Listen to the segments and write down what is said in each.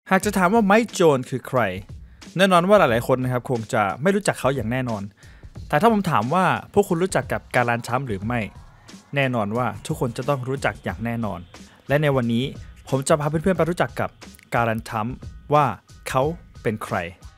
หากจะถามว่าไมค์โจนคือใครแน่นอนว่าหลายๆคนนะครับคงจะไม่รู้จักเขาอย่างแน่นอนแต่ถ้าผมถามว่าพวกคุณรู้จักกับการัน ทรัมป์หรือไม่แน่นอนว่าทุกคนจะต้องรู้จักอย่างแน่นอนและในวันนี้ผมจะพาเพื่อนๆไปรู้จักกับการัน ทรัมป์ว่าเขาเป็นใคร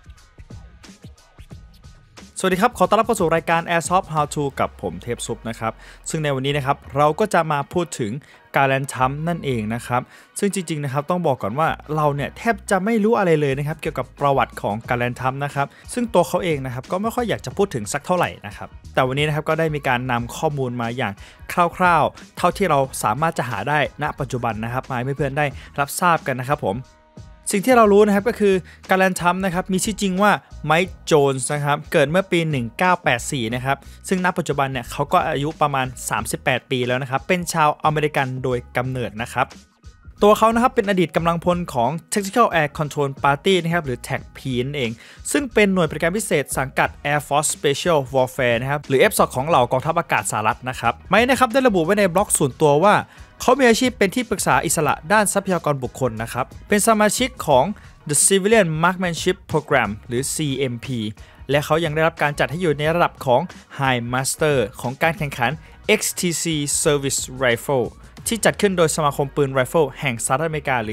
สวัสดีครับขอต้อนรับเข้าสู่รายการ Airsoft How To กับผมเทพซุปนะครับซึ่งในวันนี้นะครับเราก็จะมาพูดถึงการัน ทรัมป์นั่นเองนะครับซึ่งจริงๆนะครับต้องบอกก่อนว่าเราเนี่ยแทบจะไม่รู้อะไรเลยนะครับเกี่ยวกับประวัติของการัน ทรัมป์นะครับซึ่งตัวเขาเองนะครับก็ไม่ค่อยอยากจะพูดถึงสักเท่าไหร่นะครับแต่วันนี้นะครับก็ได้มีการนำข้อมูลมาอย่างคร่าวๆเท่าที่เราสามารถจะหาได้ณปัจจุบันนะครับมาให้เพื่อนๆได้รับทราบกันนะครับผมสิ่งที่เรารู้นะครับก็คือการัน ทรัมป์นะครับมีชื่อจริงว่าไมค์โจนส์นะครับเกิดเมื่อปี 1984 นะครับซึ่งณปัจจุบันเนี่ยเขาก็อายุประมาณ 38 ปีแล้วนะครับเป็นชาวอเมริกันโดยกำเนิดนะครับตัวเขานะครับเป็นอดีตกำลังพลของ Tactical Air Control Party นะครับหรือ TACP นั่นเองซึ่งเป็นหน่วยปฏิบัติการพิเศษสังกัด Air Force Special Warfare นะครับหรือ FSOC ของเหล่ากองทัพอากาศสหรัฐนะครับไมค์นะครับได้ระบุไว้ในบล็อกส่วนตัวว่าเขามีอาชีพเป็นที่ปรึกษาอิสระด้านทรัพยากรบุคคลนะครับเป็นสมาชิกของ The Civilian Marksmanship Program หรือ CMP และเขายังได้รับการจัดให้อยู่ในระดับของ High Master ของการแข่งขัน XTC Service Rifle ที่จัดขึ้นโดยสมาคมปืนไรเฟิลแห่งสหรัฐอเมริกาหรือ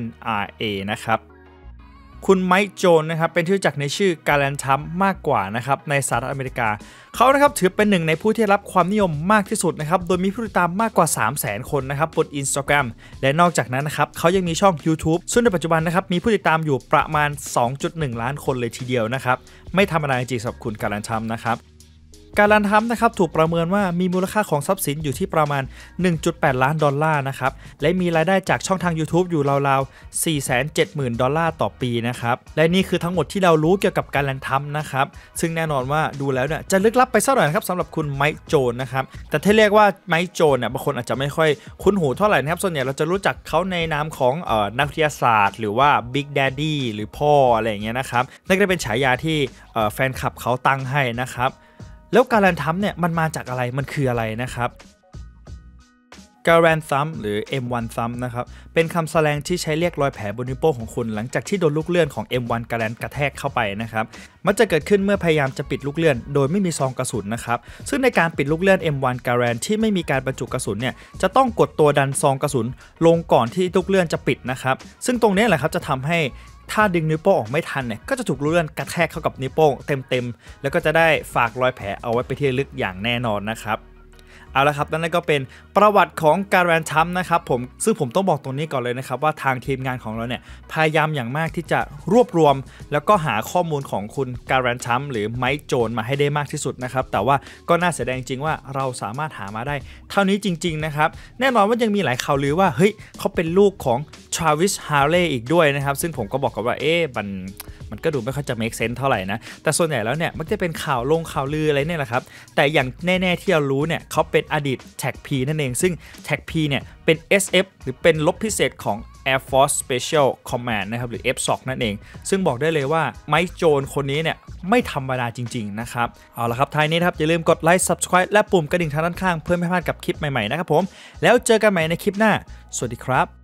NRA นะครับคุณไมค์โจนนะครับเป็นที่รู้จักในชื่อการัน ทรัมป์มากกว่านะครับในสหรัฐอเมริกาเขานะครับถือเป็นหนึ่งในผู้ที่รับความนิยมมากที่สุดนะครับโดยมีผู้ติดตามมากกว่า 300,000 คนนะครับบน Instagram และนอกจากนั้นนะครับเขายังมีช่อง YouTube ซึ่งในปัจจุบันนะครับมีผู้ติดตามอยู่ประมาณ 2.1 ล้านคนเลยทีเดียวนะครับไม่ธรรมดาจริงๆสำหรับคุณการัน ทรัมป์นะครับการัน ทรัมป์นะครับถูกประเมินว่ามีมูลค่าของทรัพย์สินอยู่ที่ประมาณ 1.8 ล้านดอลลาร์นะครับและมีรายได้จากช่องทาง YouTube อยู่ราวๆ 470,000 ดอลลาร์ต่อปีนะครับและนี่คือทั้งหมดที่เรารู้เกี่ยวกับการัน ทรัมป์นะครับซึ่งแน่นอนว่าดูแล้วเนี่ยจะลึกลับไปสักหน่อยนะครับสำหรับคุณไมค์โจนนะครับแต่ที่เรียกว่าไมค์โจนเนี่ยบางคนอาจจะไม่ค่อยคุ้นหูเท่าไหร่นะครับส่วนใหญ่เราจะรู้จักเขาในนามของนักวิทยาศาสตร์หรือว่า Big Daddy หรือพ่ออะไรอย่างเงี้ยนะครับนั่นก็เป็นฉายาที่แฟนคลับเขาตั้งให้นะครับแล้วการัน ทรัมป์เนี่ยมันมาจากอะไรมันคืออะไรนะครับการัน ทรัมป์หรือ M1 ทรัมป์นะครับเป็นคำแสดงที่ใช้เรียกรอยแผลบนนิ้วโป้งของคุณหลังจากที่โดนลูกเลื่อนของ M1 การันกระแทกเข้าไปนะครับมันจะเกิดขึ้นเมื่อพยายามจะปิดลูกเลื่อนโดยไม่มีซองกระสุนนะครับซึ่งในการปิดลูกเลื่อน M1 การันที่ไม่มีการบรรจุกระสุนเนี่ยจะต้องกดตัวดันซองกระสุนลงก่อนที่ลูกเลื่อนจะปิดนะครับซึ่งตรงนี้แหละครับจะทำให้ถ้าดึงนิ้วโป้งออกไม่ทันเนี่ยก็จะถูกลูกเลื่อนกระแทกเข้ากับนิ้วโป้งเต็มๆแล้วก็จะได้ฝากรอยแผลเอาไว้ไปที่ลึกอย่างแน่นอนนะครับเอาละครับนั่นก็เป็นประวัติของการัน ทรัมป์นะครับซึ่งผมต้องบอกตรงนี้ก่อนเลยนะครับว่าทางทีมงานของเราเนี่ยพยายามอย่างมากที่จะรวบรวมแล้วก็หาข้อมูลของคุณการัน ทรัมป์หรือไมค์โจนมาให้ได้มากที่สุดนะครับแต่ว่าก็น่าเสียดายจริงๆว่าเราสามารถหามาได้เท่านี้จริงๆนะครับแน่นอนว่ายังมีหลายข่าวลือว่าเฮ้ยเขาเป็นลูกของทราวิส ฮาร์เลย์อีกด้วยนะครับซึ่งผมก็บอกกันว่ามันก็ดูไม่ค่อยจะ make sense เท่าไหร่นะแต่ส่วนใหญ่แล้วเนี่ยมันจะเป็นข่าวลืออะไรเนี่ยแหละครับแต่อย่างแน่ๆที่เรารู้เนี่ยเขาเป็นอดีต TACP นั่นเองซึ่ง TACP เนี่ยเป็น SF หรือเป็นรบพิเศษของ Air Force Special Command นะครับหรือ FSOC นั่นเองซึ่งบอกได้เลยว่าไมค์โจนคนนี้เนี่ยไม่ธรรมดาจริงๆนะครับเอาละครับท้ายนี้ครับอย่าลืมกดไลค์ Subscribe และปุ่มกระดิ่งทางด้านข้างเพื่อไม่พลาดกับคลิปใหม่ๆนะครับผมแล้วเจอกันใหม่ในคลิปหน้าสวัสดีครับ